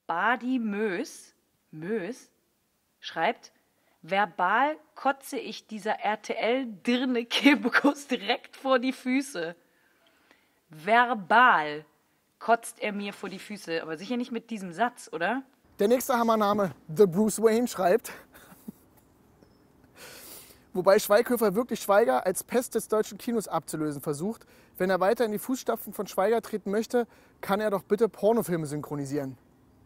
Badi Mös schreibt, verbal kotze ich dieser RTL-Dirne-Kebekus direkt vor die Füße. Verbal kotzt er mir vor die Füße, aber sicher nicht mit diesem Satz, oder? Der nächste Hammername, The Bruce Wayne, schreibt, wobei Schweighöfer wirklich Schweiger als Pest des deutschen Kinos abzulösen versucht. Wenn er weiter in die Fußstapfen von Schweiger treten möchte, kann er doch bitte Pornofilme synchronisieren.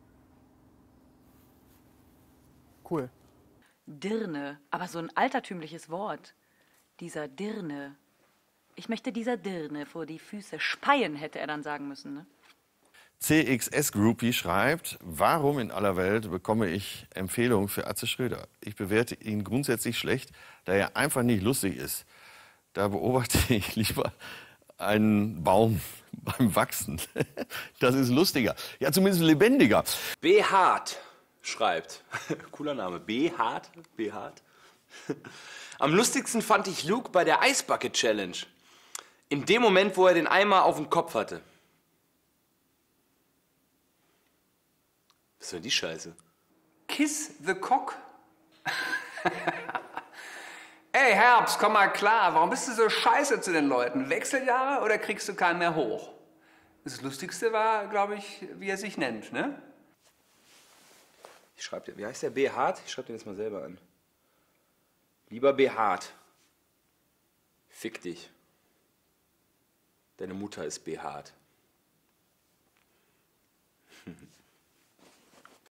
Cool. Dirne, aber so ein altertümliches Wort. Dieser Dirne. Ich möchte dieser Dirne vor die Füße speien, hätte er dann sagen müssen, ne? CXS-Groupie schreibt, warum in aller Welt bekomme ich Empfehlungen für Atze Schröder? Ich bewerte ihn grundsätzlich schlecht, da er einfach nicht lustig ist. Da beobachte ich lieber einen Baum beim Wachsen. Das ist lustiger. Ja, zumindest lebendiger. Behaart schreibt, cooler Name, Behaart. Am lustigsten fand ich Luke bei der Eisbucket Challenge. In dem Moment, wo er den Eimer auf dem Kopf hatte. Was ist denn die Scheiße? Kiss the Cock. Ey, Herbst, komm mal klar. Warum bist du so scheiße zu den Leuten? Wechseljahre oder kriegst du keinen mehr hoch? Das Lustigste war, glaube ich, wie er sich nennt, ne? Ich schreibe dir, wie heißt der? Behaart? Ich schreibe den jetzt mal selber an. Lieber Behaart, fick dich. Deine Mutter ist behaart.